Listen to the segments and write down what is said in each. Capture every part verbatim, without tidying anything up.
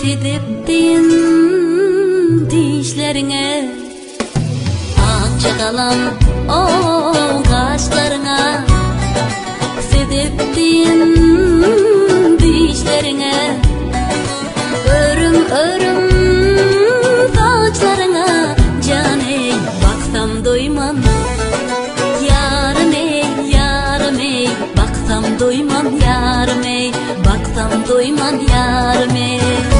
Sedeptin dişlerine, akça kalan o kaşlarına. Sedeptin dişlerine, örüm örüm saçlarına. Can ey, baksam doymam. Yarım ey, yarım ey, baksam doymam. Yarım ey, baksam doymam. Yarım ey.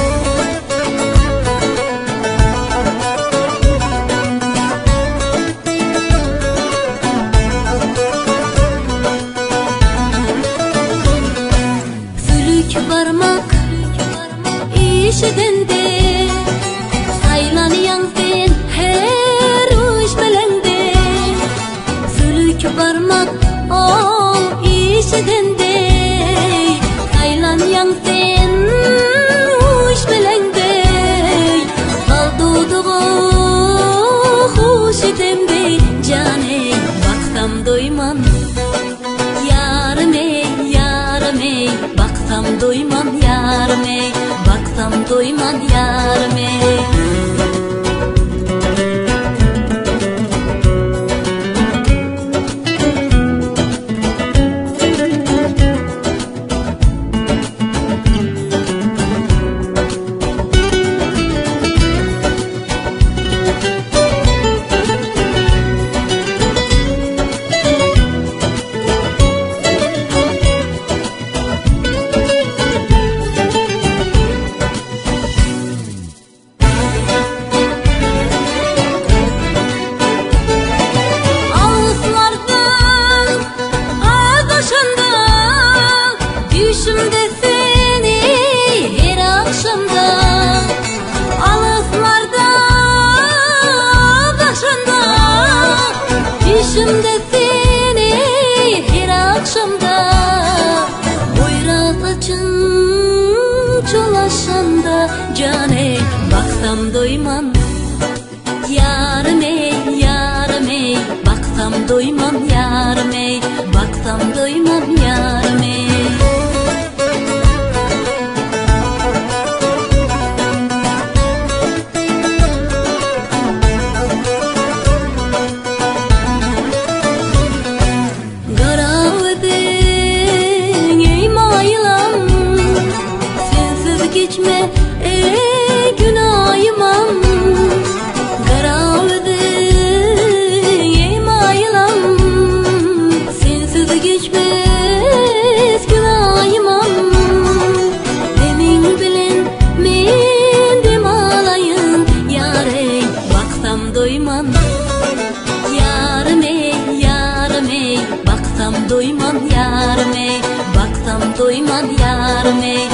Barmak işiden de saylanıyan sen her uç belende. Sülük barmak o işiden de saylanıyan sen uç belende. Kaldıdığı hoş edemde. Can ey, baksam doymam. Yarım ey, yarım ey, baksam doymam. Yarım ey, baksam doymam. Yarım ey. Düşümde seni her akşamda, alıklarda başında. Düşümde seni her akşamda, boyra saçın çolaşanda. Can ey, baksam doymam. Yarım ey, yarım ey, baksam doymam. Yarım ey, baksam doymam. Yarım ey. Geçme ey günahımam. Karavdın ey mayılam. Sensiz geçmez günahımam. Demin bilen men dem alayım. Yar ey, baksam doymam. Yarım ey, yarım ey, baksam doymam. Yarım ey, baksam doymam. Yarım ey.